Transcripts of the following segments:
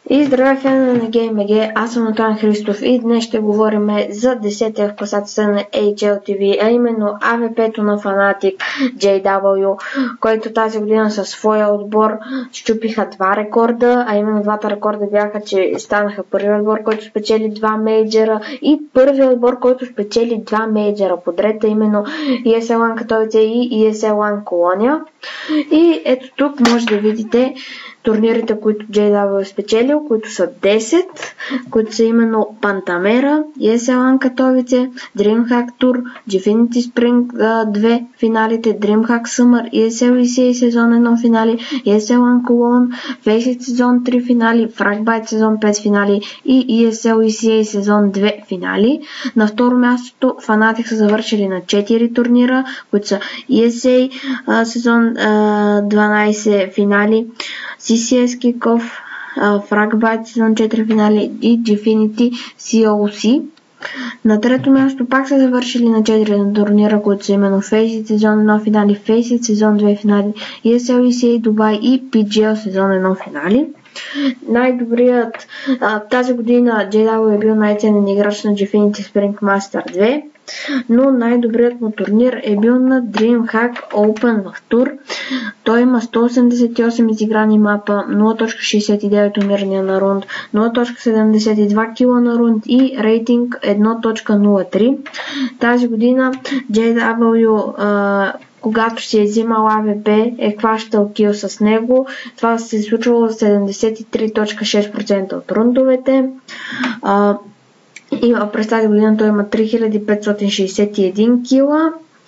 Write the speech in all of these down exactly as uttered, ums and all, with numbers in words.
И здравей, фенове на GameBG, аз съм Антон Христов и днес ще говорим за десетия в класацията на Ейч Ел Ти Ви, а именно А В П-то на Fnatic Джей Дабъл Ю, който тази година със своя отбор счупиха два рекорда, а именно двата рекорда бяха, че станаха първият отбор, който спечели два мейджера и първият отбор, който спечели два мейджера подред, а именно И Ес Ел One Катовице и И Ес Ел One Колония. И ето тук може да видите турнирите, които Джей Дабъл Ю е спечелил, които са десет, които са именно Пантамера, И Ес Ел One Катовице, DreamHack Tour, Gfinity Spring две финалите, DreamHack Summer, И Ес Ел И Си Ей сезон едно финали, И Ес Ел One Cologne, Faceit сезон три финали, Fragbite сезон пет финали и И Ес Ел И Си Ей сезон две финали. На второ място Fnatic са завършили на четири турнира, които са И Ес Ей сезон дванайсет финали, Си Си Ес Kickoff, Fragbite сезон четири финали и Gfinity Си О Си. На трето място пак са завършили на четири турнира, които са именно Faceit сезон едно финали, Faceit сезон две финали, И Ес Ел И Си Ей Дубай и Пи Джи Ел сезон едно финали. Най-добрият а, тази година Джей Дабъл Ю е бил най-ценен играч на Gfinity Spring Master две, но най-добрият му турнир е бил на DreamHack Open в тур. Той има сто осемдесет и осем изиграни мапа, нула цяло шейсет и девет умирания на рунд, нула цяло седемдесет и два кила на рунд и рейтинг едно цяло нула три. Тази година Джей Дабъл Ю а, когато си е взимал А В П, е хващал кил с него. Това се е случвало за седемдесет и три цяло шест процента от рундовете. А, и през тази година той има три хиляди петстотин шейсет и един кила.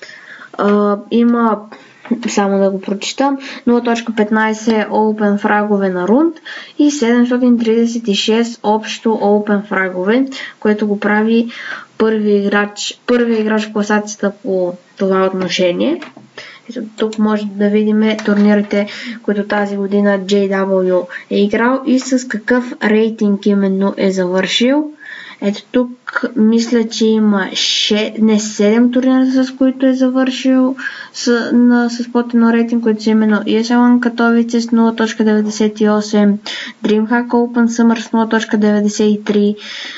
А, има, само да го прочитам, нула цяло петнайсет Open фрагове на рунд и седемстотин тридесет и шест общо Open фрагове, което го прави първи играч, първи играч в класацията по това отношение. Тук може да видим турнирите, които тази година Джей Дабъл Ю е играл и с какъв рейтинг именно е завършил. Ето тук мисля, че има шест, не седем турнира, с които е завършил с, на, с платено рейтинг, които са именно И Ес Ел One Катовице с нула цяло деветдесет и осем, DreamHack Open Summer с нула цяло деветдесет и три,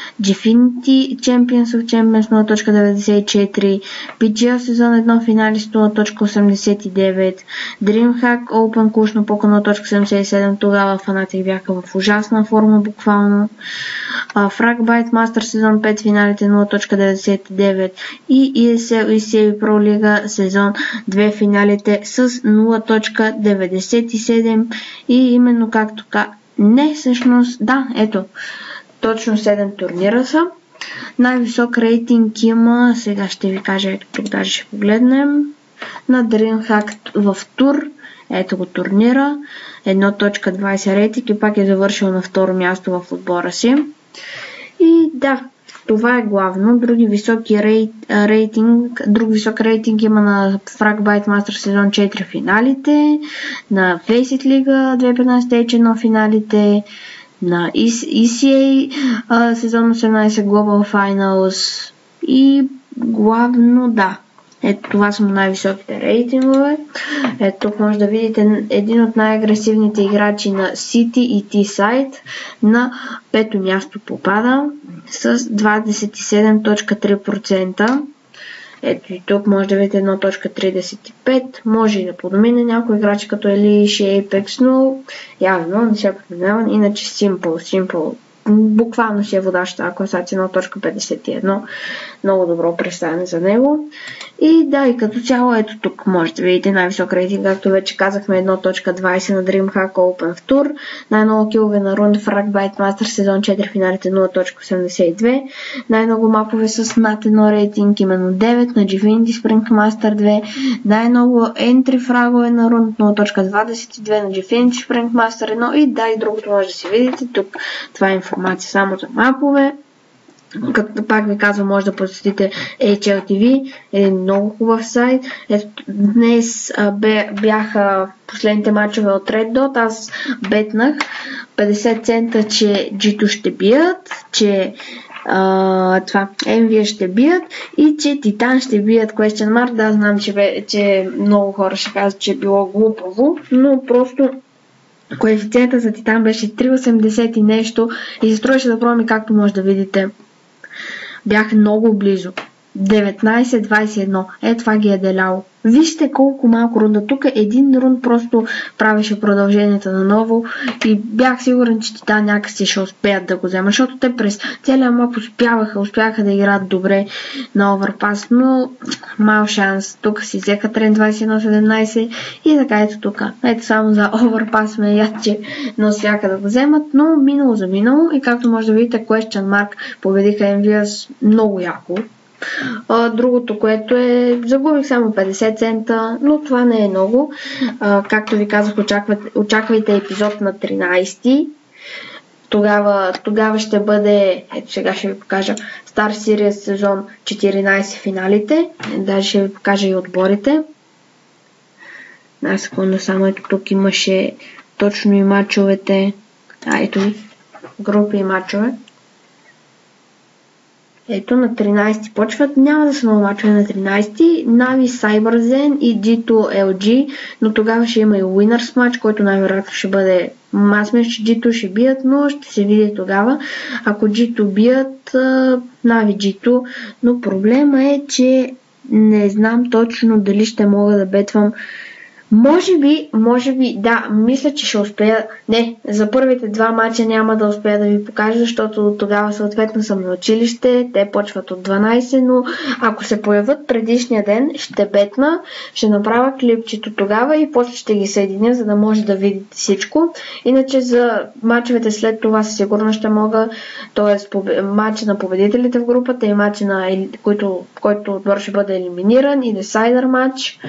Gfinity Champions of Champions нула цяло деветдесет и четири, Пи Джи Ел сезон едно финали с нула цяло осемдесет и девет, DreamHack Open Кушно Пока нула цяло седемдесет и седем, тогава Fnatic бяха в ужасна форма буквално, Fragbite Master сезон пет финалите нула цяло деветдесет и девет и И Ес Ел И Си Ей Pro League сезон две финалите с нула цяло деветдесет и седем и именно както ка... Не, всъщност, да, ето, точно седем турнира са. Най-висок рейтинг има, сега ще ви кажа, ето тук даже ще погледнем, на DreamHack в тур, ето го турнира, едно цяло двайсет рейтинг и пак е завършил на второ място в отбора си. И да, това е главно. Други високи рейт, рейтинг, друг висок рейтинг има на Fragbite Master сезон четири финалите, на Faceit League две хиляди и петнайсет Ейч едно финалите, на И Си Ей сезон осемнайсет Global Finals и главно да. Ето това са най-високите рейтингове. Ето тук може да видите един от най-агресивните играчи на City и T-Side на пето място попада с двайсет и седем цяло три процента. Ето и тук може да видите едно цяло трийсет и пет. Може и да подмине някой играч като Elish и Apex, но явно не се подминава. Иначе Simple, Simple буквално си е водаща класация едно цяло петдесет и едно. Много добро представяне за него. И да, и като цяло, ето тук може да видите най-висок рейтинг, както вече казахме, едно цяло двайсет на DreamHack Open в тур, най-много килове на рунд Fragbite Master сезон четири финалите нула цяло осемдесет и две, най-много мапове с над едно рейтинг, именно девет на Gfinity Spring Master две, най-много entry фрагове на рунд нула цяло двайсет и две на Gfinity Spring Master едно и да, и другото може да си видите тук. Това е информация само за мапове. Като пак ви казвам, може да посетите Ейч Ел Ти Ви, един много хубав сайт. Ето, днес а, бе, бяха последните мачове от Red Dot. Аз бетнах петдесет цента, че Джито ще бият, че а, това Ем Ви ще бият и че Титан ще бият question mark. Да, знам, че, бе, че много хора ще казват, че е било глупаво, но просто Коефициента за Титан беше три осемдесет и нещо и се струваше да пробваме, както може да видите. Бях много близо. деветнайсет двайсет и едно. Е, това ги е деляло. Вижте колко малко рунда. Тук един рунд просто правеше продължението наново и бях сигурен, че Титан някакси ще успеят да го вземат, защото те през целия мап успяваха, успяха да играят добре на оверпас, но мал шанс. Тук си взеха трен двайсет и едно седемнайсет и така ето тук. Ето само за оверпас ме яд, че не успяха да го вземат, но минало за минало и както може да видите, Question Mark победиха Envious много яко. А, другото, което е, загубих само петдесет цента, но това не е много. А, както ви казах, очаквайте, очаквайте епизод на тринайсети. Тогава, тогава ще бъде, ето сега ще ви покажа, Star Series сезон четиринайсет финалите. Даже ще ви покажа и отборите. Една секунда, само ето тук имаше точно и мачовете. А, ето ви, групи и мачове. Ето на тринайсети почват, няма да са много мачове на тринайсети, Navi, CyberZen и джи ту ел джи, но тогава ще има и Winners матч, който най-вероятно ще бъде, аз мисля, че джи ту ще бият, но ще се види тогава. Ако джи ту бият, Navi джи ту, но проблема е, че не знам точно дали ще мога да бетвам. Може би, може би, да, мисля, че ще успея. Не, за първите два мача няма да успея да ви покажа, защото тогава съответно съм на училище, те почват от дванайсет, но ако се появят предишния ден, ще бетна, ще направя клипчето тогава и после ще ги съединя, за да може да видите всичко. Иначе за мачовете след това със сигурно ще мога, т.е. мача на победителите в групата и мача на който, който отбор ще бъде елиминиран и десайдър матч.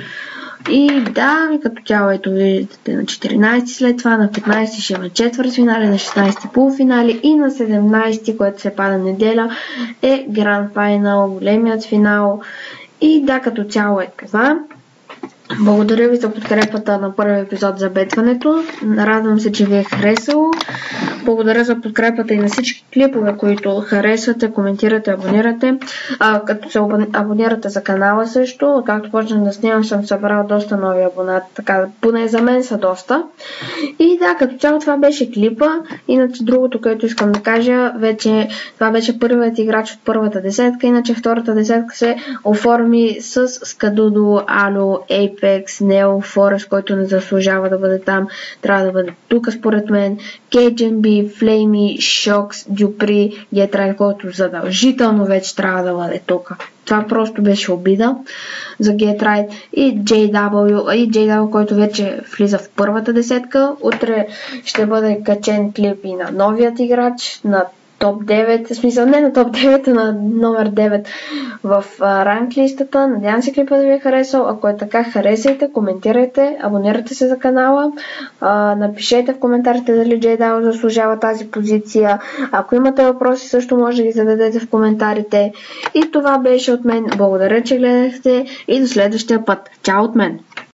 И да, като цяло ето виждате на четиринайсети след това, на петнайсети ще има четвъртфинали, на шестнайсети полуфинали и на седемнайсети, което се пада неделя, е Гранд Файнал, големият финал. И да, като цяло е това. Благодаря ви за подкрепата на първи епизод за бетването. Радвам се, че ви е харесало. Благодаря за подкрепата и на всички клипове, които харесвате, коментирате, абонирате. А, като се абонирате за канала също, както почнах да снимам, съм събрал доста нови абонати, така поне за мен са доста. И да, като цяло това беше клипа. Иначе другото, което искам да кажа, вече това беше първият играч от първата десетка, иначе втората десетка се оформи с Скадудо, Ало, Apex, Neo, Forest, който не заслужава да бъде там, трябва да бъде тук според мен, Кейдженби, Флейми, Шокс, Дюпри, Гетрай, който задължително вече трябва да бъде тук. Това просто беше обида за Getright и джей дабъл ю, и джей дабъл ю, който вече влиза в първата десетка. Утре ще бъде качен клип и на новият играч, на топ девет, в смисъл не на топ девет, а на номер девет в а, ранг листата. Надявам се клипа да ви е харесал. Ако е така, харесайте, коментирайте, абонирайте се за канала, а, напишете в коментарите дали джей дабъл ю заслужава тази позиция. Ако имате въпроси, също може да ги зададете в коментарите. И това беше от мен. Благодаря, че гледахте и до следващия път. Чао от мен!